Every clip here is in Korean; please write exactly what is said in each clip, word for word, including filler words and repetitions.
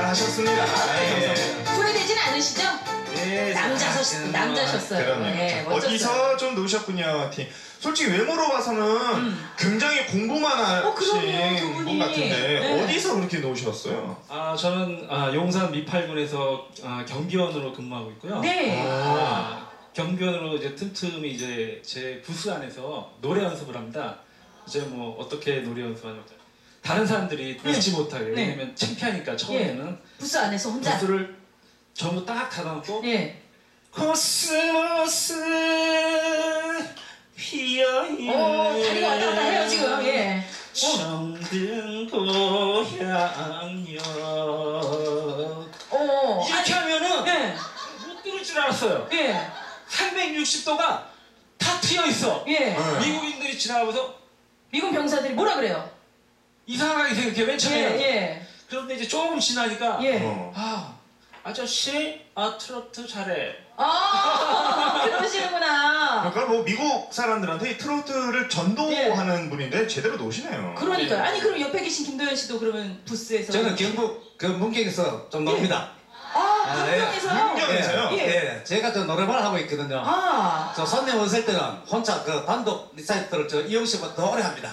하셨습니다. 예. 후회되진 않으시죠? 예, 남자셨, 남자셨어요. 그럼요. 네, 멋졌어요. 어디서 좀 놓으셨군요, 팀. 솔직히 외모로 봐서는 음. 굉장히 공부만 하신 어, 그럼요, 두 분 같은데 네. 어디서 그렇게 놓으셨어요? 아, 저는 아, 용산 미팔군에서 아, 경비원으로 근무하고 있고요. 네. 아, 경비원으로 이제 틈틈이 이제 제 부스 안에서 노래 연습을 합니다. 이제 뭐 어떻게 노래 연습하냐면 다른 사람들이 듣지 네. 못하게. 네. 왜냐면 창피하니까 처음에는 예. 부스 안에서 혼자. 부스를 전부 딱 닫아놓고 예. 코스모스 피어있는 오, 다리가 왔다 갔다 해요 지금. 예. 정든 고향역 오. 이렇게 하면은 예. 못 들을 줄 알았어요. 예. 삼백육십 도가 다 트여있어. 예. 네. 미국인들이 지나가면서 미군 병사들이 뭐라 그래요? 이상하게 생각해 맨 처음에. 예. 예. 그런데 이제 조금 지나니까 예. 어. 아 아저씨 아 트로트 잘해. 아, 그러시는구나. 그러니까 뭐 미국 사람들한테 이 트로트를 전도하는 분인데 제대로 놓으시네요. 그러니까요. 아니 그럼 옆에 계신 김도현 씨도 그러면 부스에서. 저는 경북 그 문경에서 좀 놉니다. 아, 아, 문경에서요? 문경에서요? 예. 예, 제가 저 노래방을 하고 있거든요. 아. 저 손님 오실 때는 혼자 그 단독 리사이트를 저 이용 씨부터 오래 합니다.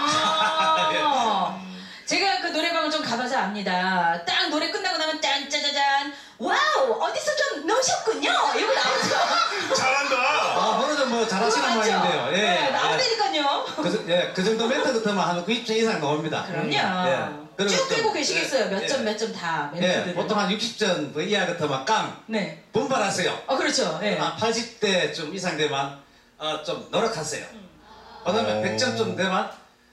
아. 제가 그 노래방을 좀 가봐서 압니다. 딱 노래 끝나고 나면 짠짜자잔. 와우, 어디서 좀 넣으셨군요. 이러고 나오죠. 잘한다. 아, 오늘은 뭐 잘하시는 맞죠? 모양인데요. 예, 네, 예. 나오니까요. 그, 예, 그 정도 멘트 같으면 한 구십 점 이상 나옵니다. 그럼요. 예. 그리고 쭉 좀, 끌고 계시겠어요. 예, 몇 점 예. 몇 점 다 예, 멘트들을. 보통 한 육십 점 그 이하 같으면 깡, 네. 분발하세요. 어, 그렇죠. 예. 한 팔십 대 좀 이상 되면 어, 좀 노력하세요. 그다음에 오. 백 점 좀 되면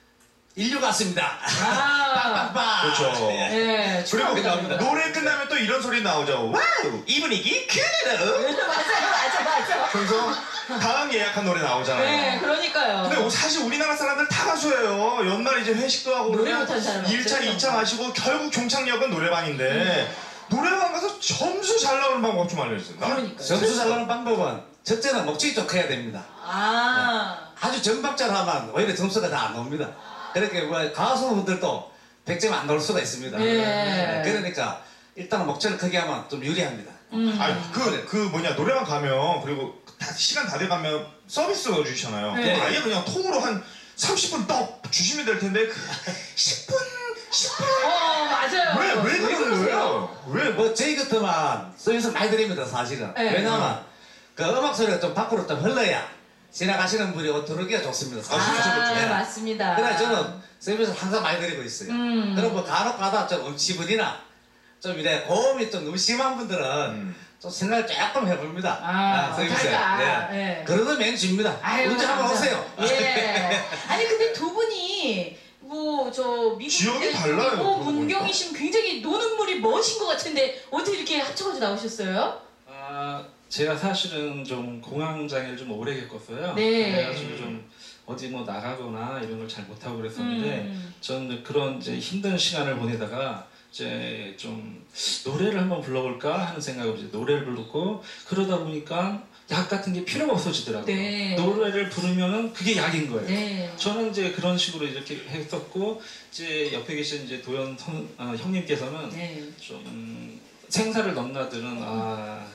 인류 같습니다. 아. 빵빵빵. 그렇죠. 예. 예. 그리고 축하합니다. 노래 끝나면 또 이런 소리 나오죠. 와우! 이 분위기 그대로! 맞아요, 맞아, 맞아. 그래서 다음 예약한 노래 나오잖아요. 네, 그러니까요. 근데 사실 우리나라 사람들 다 가수예요. 연말 이제 회식도 하고 노래 그러면 못하는 사람 일 차, 없어요. 이 차 마시고 결국 종착역은 노래방인데 노래방 가서 점수 잘 나오는 방법 좀 알려주세요. 나- 그러니까요. 점수 잘 나는 방법은 첫째는 목적이 좀 커야 됩니다. 아. 아주 전박자로 하면 오히려 점수가 다 안 나옵니다. 그렇게 뭐 가수분들도 백 점 안 나올 수가 있습니다. 네. 그러니까 일단은 목적을 크게 하면 좀 유리합니다. 음. 아니 그, 그 뭐냐 노래방 가면 그리고 다, 시간 다 돼가면 서비스 넣어주시잖아요. 네. 그럼 아예 그냥 통으로 한 삼십 분 떡 주시면 될 텐데 그 십 분 십 분 어, 맞아요. 왜 왜 그러는 그러세요? 거예요? 왜 뭐? 뭐 저희 같으면 서비스 많이 드립니다 사실은. 네. 왜냐면 그 음악 소리가 좀 밖으로 좀 흘러야 지나가시는 분이 들어오기가 좋습니다. 아, 사실은. 그렇죠, 그렇죠. 아, 예. 맞습니다. 그래 저는 서비스를 항상 많이 드리고 있어요. 음. 그럼 뭐 간혹 가다 좀 음치분이나 좀 이래 고음이 좀 너무 심한 분들은 음. 좀 생각을 조금 해봅니다. 아, 서비스에. 갈까? 예. 예. 그러면 맹주입니다. 아유, 언제 한번 오세요. 예. 아니 근데 두 분이 뭐 저 미국 지역이 때 달라요, 어, 그거 문경이시면 굉장히 노는 물이 멋인 것 같은데 어떻게 이렇게 합쳐가지고 나오셨어요? 아 제가 사실은 좀 공황장애를 좀 오래 겪었어요. 네. 그래가지고 좀 어디 뭐 나가거나 이런 걸 잘 못하고 그랬었는데 음. 저는 그런 이제 힘든 시간을 보내다가 이제 좀 노래를 한번 불러볼까 하는 생각으로 이제 노래를 부르고 그러다 보니까 약 같은 게 필요가 없어지더라고요. 네. 노래를 부르면은 그게 약인 거예요. 네. 저는 이제 그런 식으로 이렇게 했었고 이제 옆에 계신 이제 도현 선, 아, 형님께서는 네. 좀 생사를 넘나드는 아,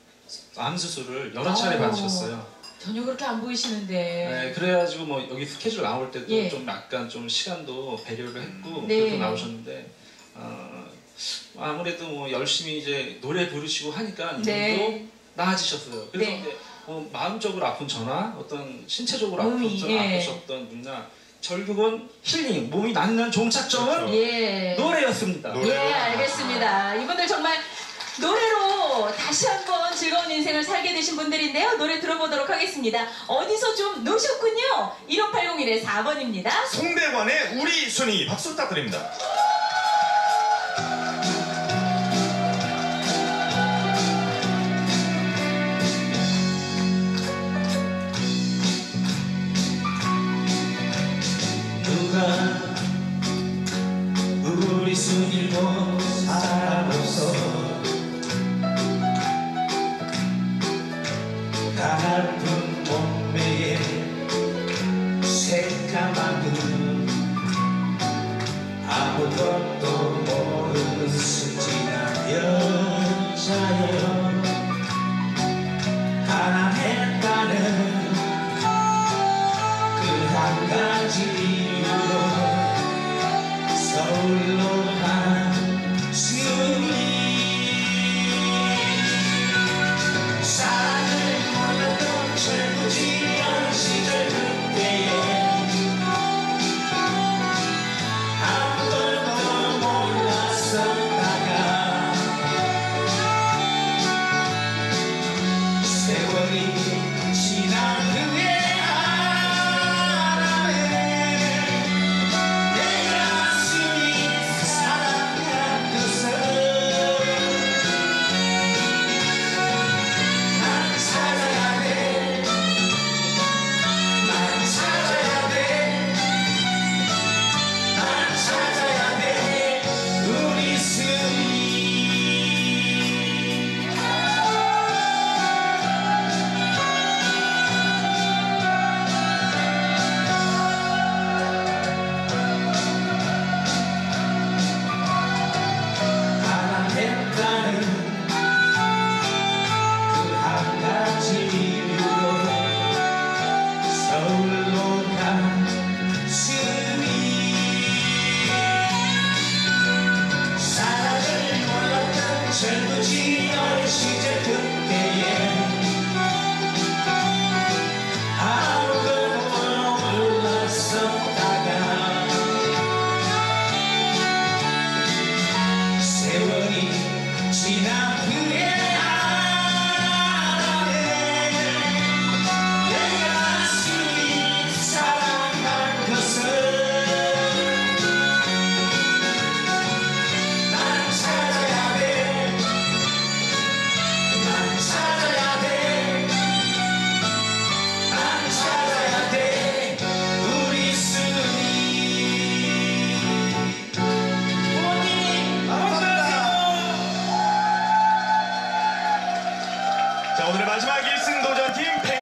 암 수술을 여러 차례 오. 받으셨어요. 전혀 그렇게 안 보이시는데. 네, 그래가지고 뭐 여기 스케줄 나올 때도 예. 좀 약간 좀 시간도 배려를 했고 네. 그렇게 나오셨는데 어, 아무래도 뭐 열심히 이제 노래 부르시고 하니까 이분도 네. 나아지셨어요. 그래서 네. 이제 뭐 마음적으로 아픈 저나 어떤 신체적으로 몸이, 아프셨, 예. 아프셨던 분이나 결국은 힐링, 몸이 낫는 종착점은 그렇죠. 예. 노래였습니다. 노래. 예, 알겠습니다. 이분들 정말 노래로 다시 한번 즐거운 인생을 살게 되신 분들인데요. 노래 들어보도록 하겠습니다. 어디서 좀 노셨군요. 일오팔공일의 사 번입니다. 송대관의 우리 순이 박수 부탁드립니다. 누가 우리 순일도 살아서 가쁜 몸매에 새까만 눈 아무것도 모르는 순진한 자, 오늘의 마지막 일 승 도전팀